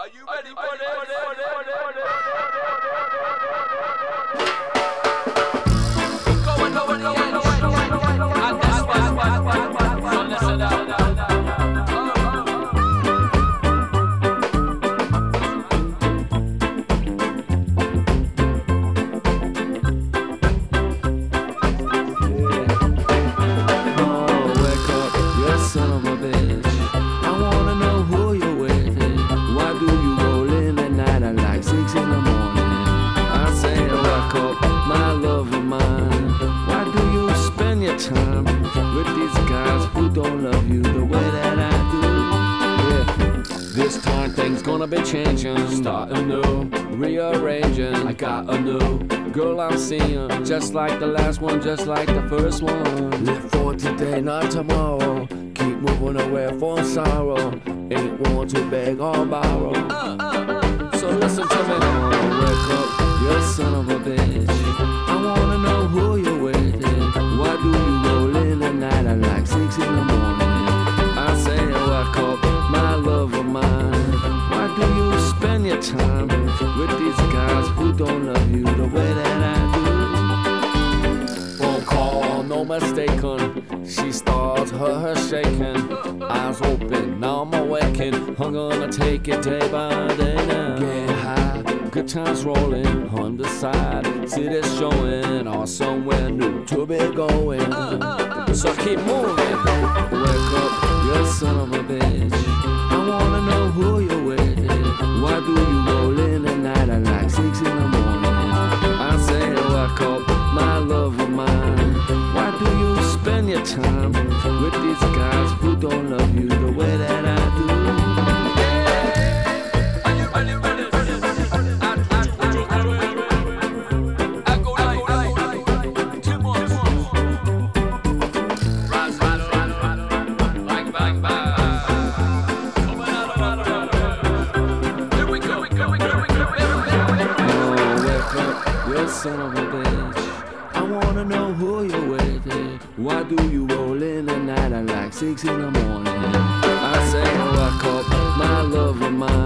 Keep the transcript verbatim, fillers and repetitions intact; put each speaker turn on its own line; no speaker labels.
Are you ready for this? Going over the edge, and that's why. So listen up.
Son of a bitch, I wanna know who you're with. Why do you roll in at night at like six in the morning? I say, wake up, my love of mine. Why do you spend your time with these guys who don't love you the way that I do? Yeah, this time things gonna be changing. Starting new, rearranging. I got a new girl I'm seeing, just like the last one, just like the first one. Live for today, not tomorrow. Keep moving away from sorrow. Ain't want to beg or borrow. Uh, uh, uh. So listen to me. Oh, wake up, you son of a bitch. I wanna know who you're with. Why do you roll in at night at like six in the morning? I say, wake up, my love of mine. Why do you spend your time with these guys who don't love you the way that I do? Phone call, no mistaken. She starts her, her shaking, eyes open, now I'm awakened. I'm gonna take it day by day now. Get high, good times rolling on the side. See this showing or somewhere new to be going. So keep moving. Wake up, you son of a bitch. I wanna know who you're with. Why do you roll in at night at like six in the morning? I say, wake up, my love of mine. Why do you spend your time with these guys who don't love you the way that I do?
Are you ready, ready, ready? I go like two more. Rise, rise, rise, bang, bang, bang. Coming out of here we go, we go, we go, we go.
Oh, wake up, you son of a bitch. I wanna know who you're with. Why do you roll in at night at like six in the morning? I say, wake up, my love of mine.